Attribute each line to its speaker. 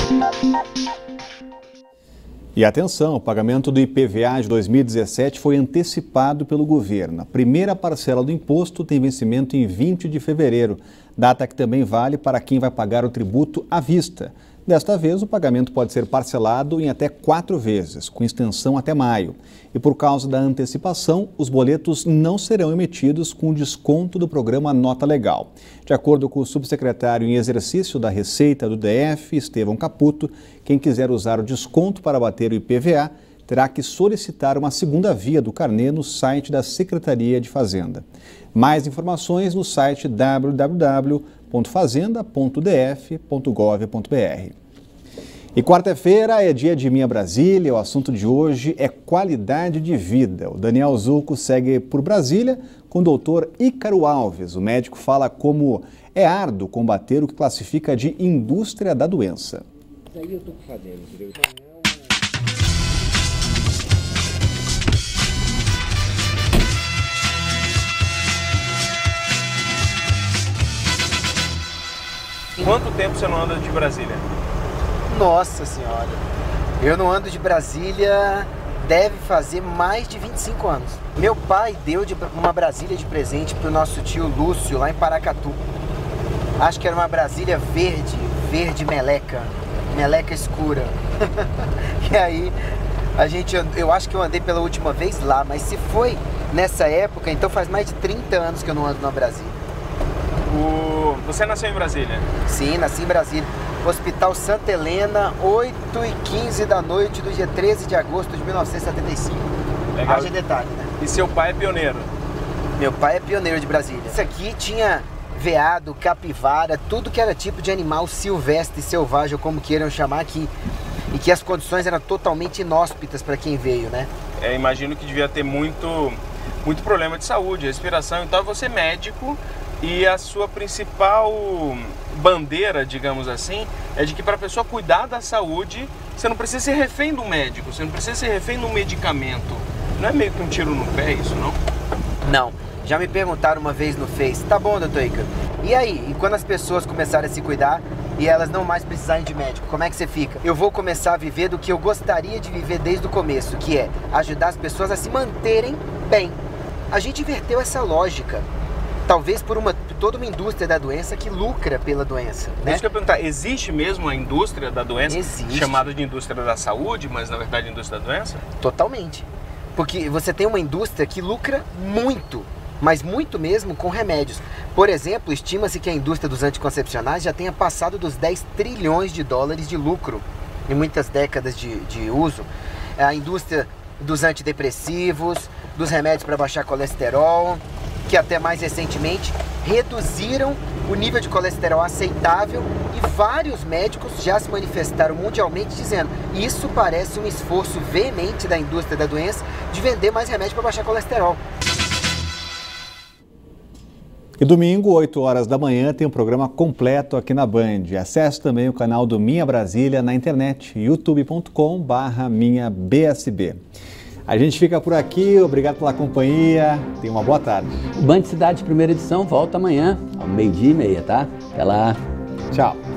Speaker 1: E atenção, o pagamento do IPVA de 2017 foi antecipado pelo governo. A primeira parcela do imposto tem vencimento em 20 de fevereiro, data que também vale para quem vai pagar o tributo à vista. Desta vez, o pagamento pode ser parcelado em até 4 vezes, com extensão até maio. E por causa da antecipação, os boletos não serão emitidos com desconto do programa Nota Legal. De acordo com o subsecretário em exercício da Receita do DF, Estevão Caputo, quem quiser usar o desconto para bater o IPVA terá que solicitar uma segunda via do carnê no site da Secretaria de Fazenda. Mais informações no site www.fazenda.df.gov.br. E quarta-feira é dia de Minha Brasília. O assunto de hoje é qualidade de vida. O Daniel Zulco segue por Brasília com o doutor Ícaro Alves. O médico fala como é árduo combater o que classifica de indústria da doença.
Speaker 2: Daí eu tô fazendo, entendeu?
Speaker 3: Quanto tempo você não anda de Brasília?
Speaker 2: Nossa senhora, eu não ando de Brasília, deve fazer mais de 25 anos. Meu pai deu uma Brasília de presente pro nosso tio Lúcio, lá em Paracatu. Acho que era uma Brasília verde meleca escura. E aí, eu acho que eu andei pela última vez lá, mas se foi nessa época, então faz mais de 30 anos que eu não ando na Brasília.
Speaker 3: Você nasceu em Brasília?
Speaker 2: Sim, nasci em Brasília. Hospital Santa Helena, 8h15 da noite do dia 13 de agosto de 1975.
Speaker 3: Legal.
Speaker 2: Haja detalhe, né?
Speaker 3: E seu pai é pioneiro?
Speaker 2: Meu pai é pioneiro de Brasília. Isso aqui tinha veado, capivara, tudo que era tipo de animal silvestre, selvagem, ou como queiram chamar aqui. E que as condições eram totalmente inóspitas para quem veio, né?
Speaker 3: Imagino que devia ter muito problema de saúde, respiração. Então você é médico e a sua principal bandeira, digamos assim, é de que para a pessoa cuidar da saúde, você não precisa ser refém do médico, você não precisa ser refém do medicamento. Não é meio que um tiro no pé isso, não?
Speaker 2: Não. Já me perguntaram uma vez no Face, tá bom, doutor Ícaro, e aí? E quando as pessoas começarem a se cuidar e elas não mais precisarem de médico, como é que você fica? Eu vou começar a viver do que eu gostaria de viver desde o começo, que é ajudar as pessoas a se manterem bem. A gente inverteu essa lógica. Talvez por toda uma indústria da doença que lucra pela doença, né?
Speaker 3: Isso que eu ia perguntar, existe mesmo a indústria da doença?
Speaker 2: Existe.
Speaker 3: Chamada de indústria da saúde, mas na verdade indústria da doença?
Speaker 2: Totalmente. Porque você tem uma indústria que lucra muito, mas muito mesmo com remédios. Por exemplo, estima-se que a indústria dos anticoncepcionais já tenha passado dos 10 trilhões de dólares de lucro em muitas décadas de uso. A indústria dos antidepressivos, dos remédios para baixar colesterol, que até mais recentemente reduziram o nível de colesterol aceitável, e vários médicos já se manifestaram mundialmente dizendo: isso parece um esforço veemente da indústria da doença de vender mais remédio para baixar colesterol.
Speaker 1: E domingo, 8 horas da manhã, tem um programa completo aqui na Band. Acesse também o canal do Minha Brasília na internet, youtube.com/minhabsb. A gente fica por aqui, obrigado pela companhia, tenha uma boa tarde.
Speaker 4: O Band Cidade, primeira edição, volta amanhã, ao 12h30, tá? Até lá.
Speaker 1: Tchau.